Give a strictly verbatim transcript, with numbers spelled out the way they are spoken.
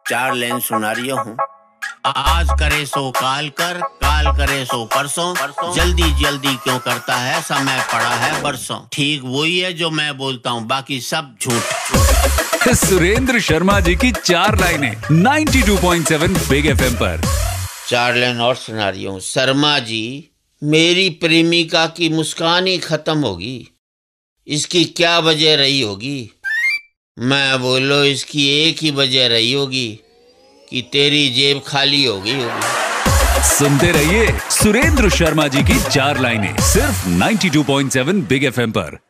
चार लाइन सुनारियो हूँ। आज करे सो काल कर, काल करे सो परसों, परसों जल्दी जल्दी क्यों करता है, समय पड़ा है बरसों। ठीक वही है जो मैं बोलता हूँ, बाकी सब झूठ। सुरेंद्र शर्मा जी की चार लाइनें बानवे पॉइंट सात बिग एफएम पर। चार लाइन और सुनारियो हूँ। शर्मा जी, मेरी प्रेमिका की मुस्कान ही खत्म होगी, इसकी क्या वजह रही होगी? मैं बोलो इसकी एक ही वजह रही होगी कि तेरी जेब खाली हो गई होगी। सुनते रहिए सुरेंद्र शर्मा जी की चार लाइनें सिर्फ बानवे पॉइंट सात बिग एफएम पर।